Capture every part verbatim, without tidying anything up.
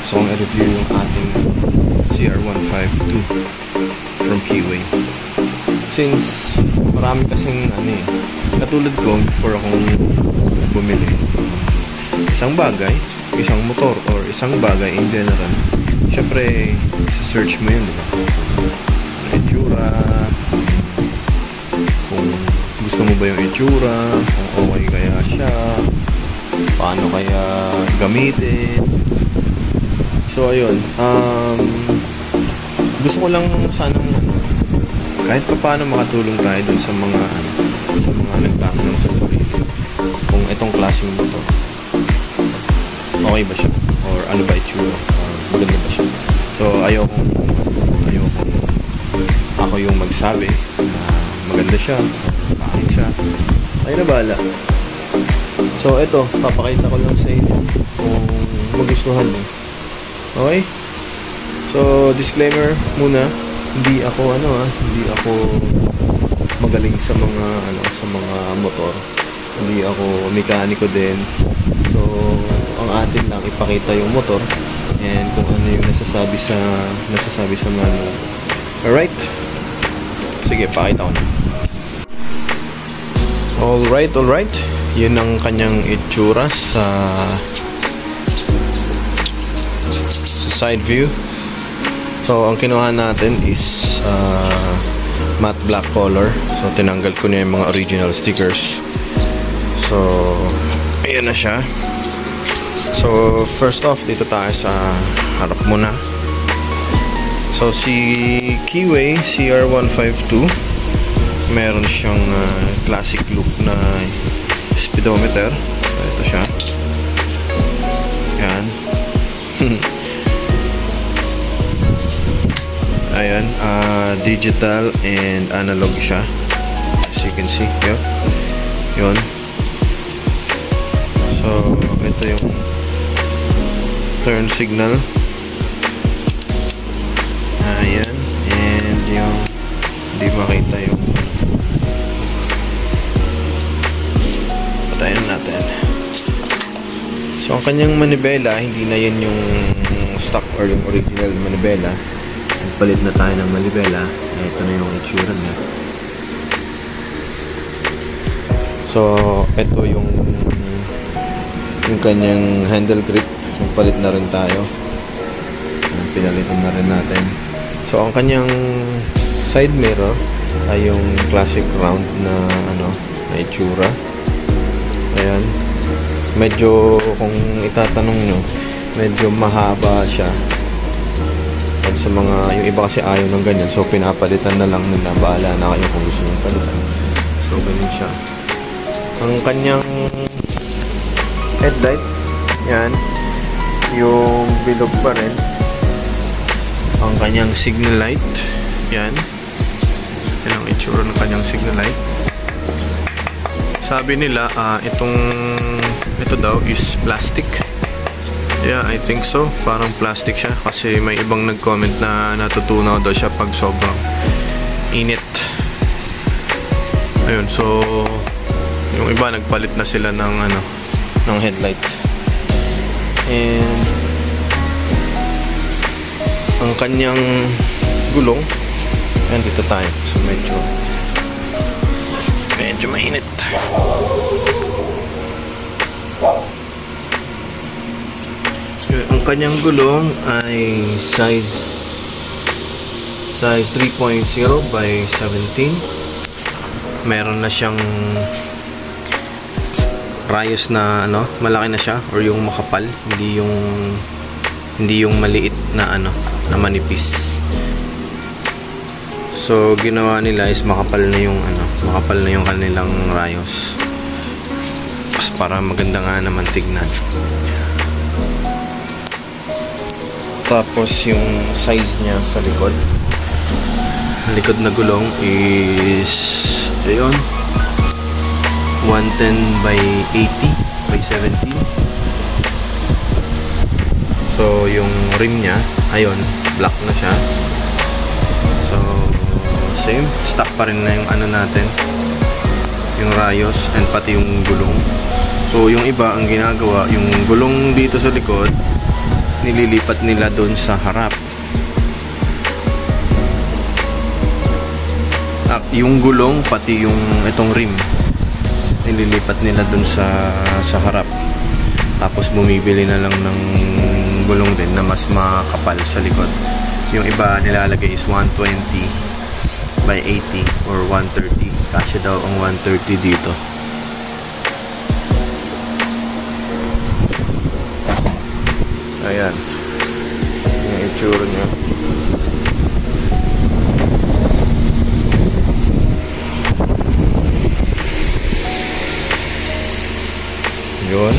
gusto kong i-review yung ating C R one fifty-two from Keeway. Since marami kasing ano eh, katulad ko before akong bumili isang bagay, isang motor or isang bagay in general, syempre isa-search mo yun, diba? Itsura, kung gusto mo ba yung itsura, kung okay kaya siya, paano kaya gamitin. So ayun, um, gusto ko lang sanang ano, kahit pa paano makatulong tayo dun sa mga sa mga nagtatanong sa sarili kung itong klaseng motor okay ba siya, or ano ba itsura, or maganda ba siya. So ayokong ayokong ako yung magsabi na maganda siya, pangit siya, ay na bahala. So ito, papakita ko lang sa inyo kung magustuhan mo. Okay? So disclaimer muna, hindi ako ano ah, hindi ako magaling sa mga ano, sa mga motor. Hindi ako mekaniko din. So ang atin lang ipakita yung motor and kung ano yung nasasabi sa nasasabi sa manual. Alright? Sige, pakita ko na. Alright, alright. Yun ang kanyang itsura sa sa side view. So, ang kinuha natin is uh, matte black color. So, tinanggal ko na yung mga original stickers. So, ayan na siya. So, first off, dito tayo sa harap muna. So, si Keeway C R one fifty-two, meron siyang uh, classic look na speedometer. So, ito siya. Ayan. Ayan, uh, digital and analog siya, as you can see. Yun, yun. So ito yung turn signal. Ayan, and yung hindi makita yung patayin natin. So ang kanyang manibela, hindi na yan yung stock or yung original manibela. Palit na tayo ng manibela. Ito na yung itsura niya. So, ito yung yung kanyang handle grip. Yung palit na rin tayo. Pinalitan na rin natin. So, ang kanyang side mirror ay yung classic round na ano, na itsura. Ayan. Medyo, kung itatanong nyo, medyo mahaba siya. At sa mga, yung iba kasi ayaw ng ganyan, so pinapalitan na lang nila, bahala na kayo kung gusto nyo palitan. So ganyan siya. Ang kanyang headlight, yan, yung bilog pa rin. Ang kanyang signal light, yan, yan ang itsura ng kanyang signal light. Sabi nila, uh, itong ito daw is plastic. Yeah, I think so. Parang plastic siya kasi may ibang nag-comment na natutunaw daw siya pag sobrang init. Ayun, so yung iba nagpalit na sila ng ano, ng headlight. And ang kanyang gulong, and dito tayo. So medyo medyo mainit. Ang kanyang gulong ay size size three point zero by seventeen. Meron na siyang rayos na ano, malaki na siya, or yung makapal, hindi yung hindi yung maliit na ano, na manipis. So ginawa nila is makapal na yung ano, makapal na yung kanilang rayos. Para maganda nga naman tignan. Tapos yung size niya sa likod, likod na gulong is ayun, one ten by eighty by seventeen. So yung rim niya, ayun, black na siya. So same, stock pa rin na yung ano natin, yung rayos and pati yung gulong. So yung iba ang ginagawa, yung gulong dito sa likod nililipat nila doon sa harap. Ah, yung gulong pati yung itong rim nililipat nila doon sa sa harap. Tapos bumibili na lang ng gulong din na mas makapal sa likod. Yung iba nilalagay is one twenty by eighty or one thirty. Kasi daw ang one thirty dito. Ayan. Yung itsura niya. Yun.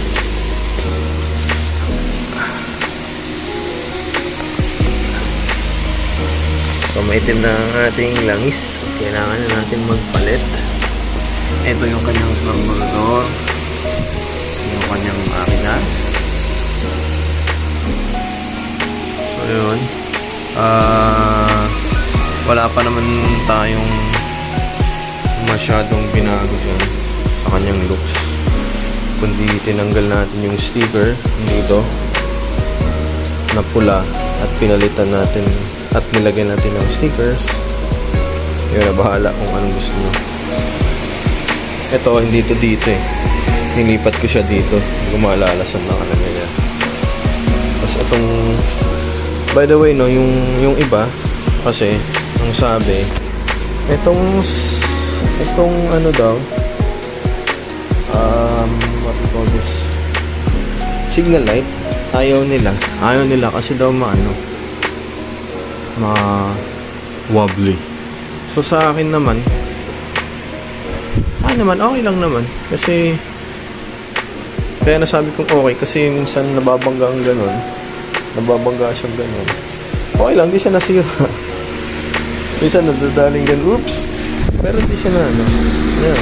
So, maitim na ang ating langis. Kailangan na natin magpalit. Ito yung kanyang carburetor. Yung kanyang makina. So, yun. Uh, wala pa naman tayong masyadong binago dyan sa kanyang looks. Kundi tinanggal natin yung sticker dito na pula at pinalitan natin at nilagyan natin ng stickers. Yun na, bahala kung anong gusto nyo. Ito, hindi to dito eh. Nilipat ko siya dito. Hindi ko maalala saan nakalagay niya. Tapos itong, by the way, no, yung, yung iba, kasi, ang sabi, itong, itong ano daw, um, what we call this, signal light, ayaw nila. Ayaw nila kasi daw maano, ma wobbly. So sa akin naman, ah naman, okay lang naman. Kasi, kaya nasabi kong okay, kasi minsan nababangga ang ganun. Nababangga siyang ganun. Okay lang, di siya nasira. Minsan nadadaling ganun, oops. Pero di siya na, ano. Yeah.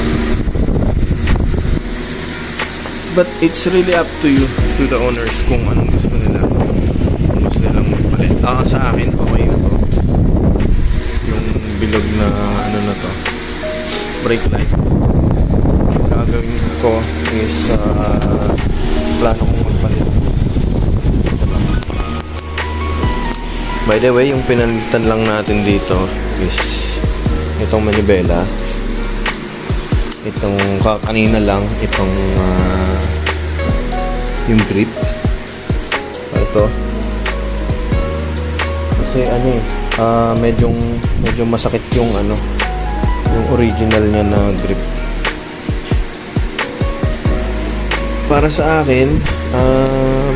But it's really up to you, to the owners, kung anong gusto nila. Kung gusto nilang magpalit. Ah, sa akin, okay na to. Yung bilog na, ano na to, brake light. Gagawin ko is, uh, plano kong magpalit. By the way, yung pinalitan lang natin dito is itong manibela. Itong kanina lang, itong uh, yung grip. Ito. Kasi ano eh, uh, medyo, medyo masakit yung ano, yung original niya na grip. Para sa akin, um,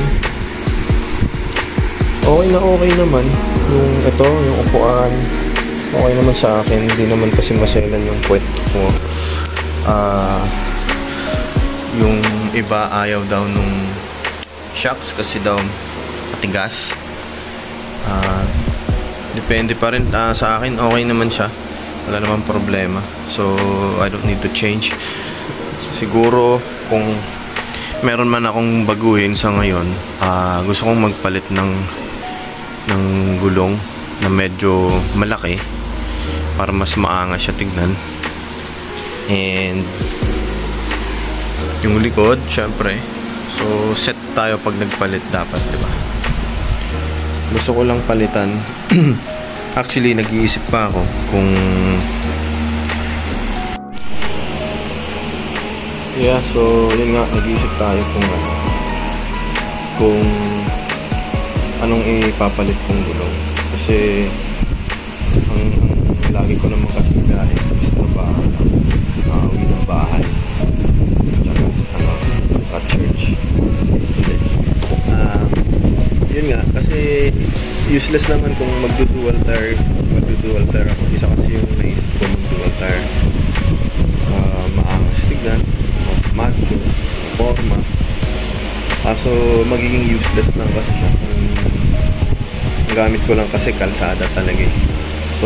okay na okay naman. Yung ito, yung upuan, okay naman sa akin. Hindi naman kasi maselan yung puwet ko. Uh, yung iba ayaw daw nung shocks kasi daw matigas. Uh, depende pa rin. Uh, sa akin, okay naman siya. Wala naman problema. So, I don't need to change. Siguro, kung meron man akong baguhin sa ngayon, uh, gusto kong magpalit ng ng gulong na medyo malaki para mas maangas siya tignan. And yung likod, syempre. So, set tayo pag nagpalit dapat, diba? Gusto ko lang palitan. Actually, nag-iisip pa ako kung yeah, so yun nga, nag-iisip tayo kung ano, kung anong ipapalit kong gulong. Kasi ang, ang lagi ko naman kasi biyahe is trabaho lang, makauwi ng bahay, tsaka ano, at church. Uh, yun nga, kasi useless naman kung magdu-dual tire magdu-dual tire ako. Isa kasi yung naisip ko, mag-dual tire, uh, maangas tignan, macho, forma. Kaso magiging useless lang kasi siya. Ang gamit ko lang kasi kalsada talaga eh. So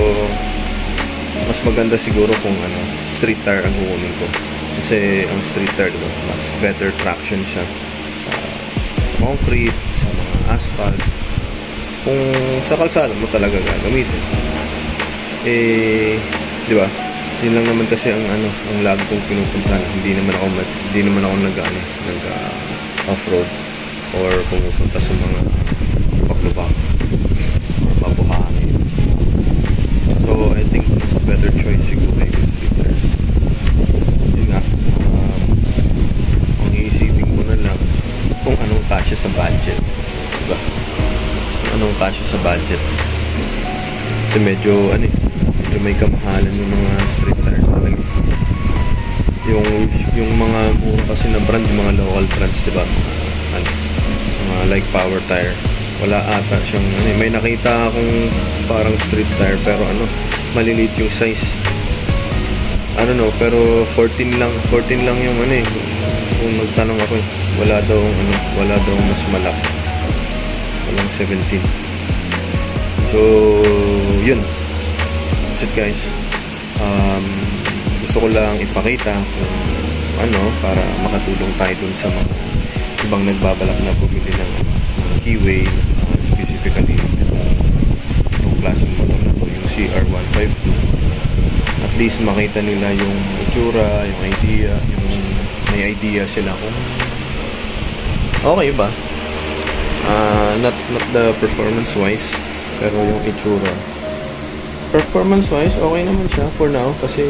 mas maganda siguro kung ano, street tire ang kukunin ko. Kasi ang street tire, diba, mas better traction siya sa, sa concrete, sa mga asphalt. Kung sa kalsada mo talaga gagamitin, eh, diba, yun lang naman kasi ang ano, ang lagi kong pinupuntahan. Hindi naman ako hindi naman ako nag ano, nag uh, off-road. or pumupunta sa mga lubak-lubak or mabuhangin. So I think mas better choice siguro yung street tires. Yun nga, um, ang iisipin ko na lang kung anong kasya sa budget, diba? Kung anong kasya sa budget. Kasi medyo ano eh, medyo may kamahalan yung mga street tires talaga. Yung, yung mga mura kasi na brand, yung mga local brands, diba? Ano, mga like Power Tire, wala ata siyang ano, may nakita akong parang street tire pero ano, maliliit yung size. I don't know, pero fourteen lang, fourteen lang yung ano eh. Kung nagtanong ako, wala daw ano, wala daw mas malaki. Walang seventeen. So, yun. That's it, guys. Um, gusto ko lang ipakita kung ano, para makatulong tayo dun sa mga ibang nagbabalak na bumili ng Keeway, uh, specifically itong klaseng motor na to, yung C R one fifty-two. At least makita nila yung itsura, yung idea, yung may idea sila kung okay ba. Uh, not, not the performance wise, pero yung itsura. Performance wise, okay naman siya for now kasi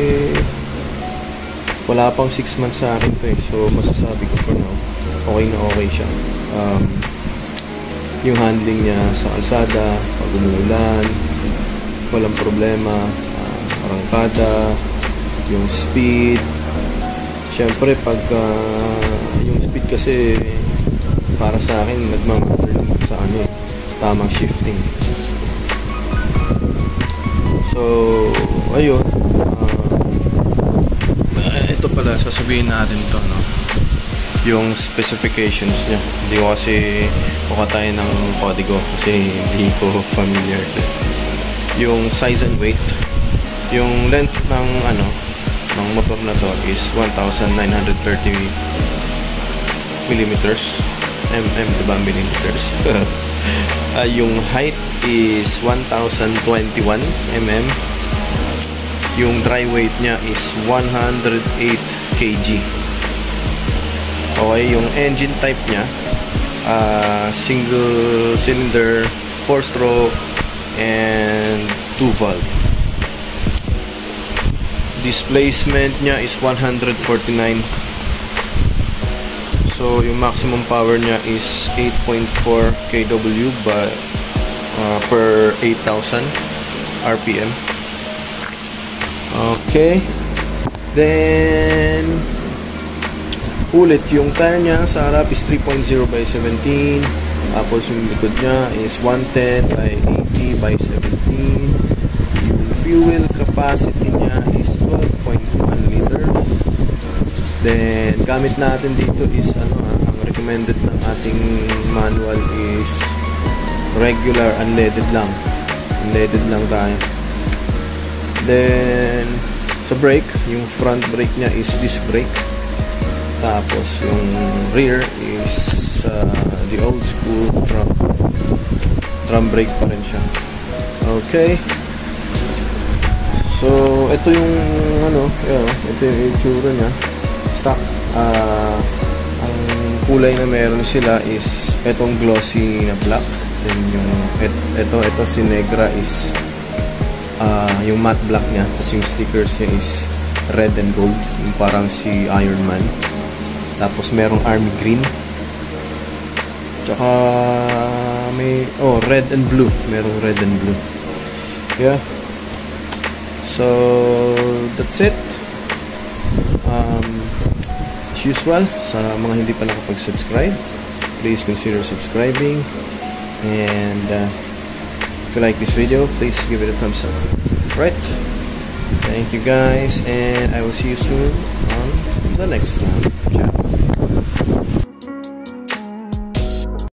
wala pang six months sa akin to eh. So masasabi ko for now, okay na okay siya. Um, yung handling niya sa kalsada, pag umuulan, walang problema. Uh, arangkada, yung speed. Siyempre pag uh, yung speed kasi para sa akin nagmamatter sa ano eh, tamang shifting. So ayun, uh, ito pala sasabihin natin to, no? Yung specifications niya. Hindi ko kasi kuha tayo ng kodigo kasi hindi ko familiar. Yung size and weight, yung length ng ano ng motor na to is one thousand nine hundred thirty millimeters. Mm, diba? Millimeters. uh, yung height is one thousand twenty-one millimeters. Yung dry weight niya is one hundred eight kilograms. Okay, yung engine type niya, uh, single cylinder, four stroke, and two valve. Displacement niya is one hundred forty-nine. So yung maximum power niya is eight point four kilowatts by, uh, per eight thousand R P M. Okay. Then ulit yung tire niya sa harap is three point zero by seventeen. Tapos yung likod niya is one ten by eighty by seventeen. Yung fuel capacity niya is twelve point one liters. Then gamit natin dito is ano, ang recommended ng ating manual is regular unleaded lang. Unleaded lang tayo. Then sa brake, yung front brake niya is disc brake. Tapos yung rear is uh, the old school drum drum brake pa rin siya. Okay. So ito yung ano, yun, ito yung itsura niya. Stock. Uh, ang kulay na meron sila is etong glossy na black. Then yung et, ito, ito si Negra is uh, yung matte black niya. Tapos yung stickers niya is red and gold. Yung parang si Iron Man. Tapos merong army green. Tsaka may, oh, red and blue. Merong red and blue. Yeah. So that's it. Um, as usual, sa mga hindi pa nakapag-subscribe, please consider subscribing. And uh, if you like this video, please give it a thumbs up. Right? Thank you guys, and I will see you soon on the next one. Ciao.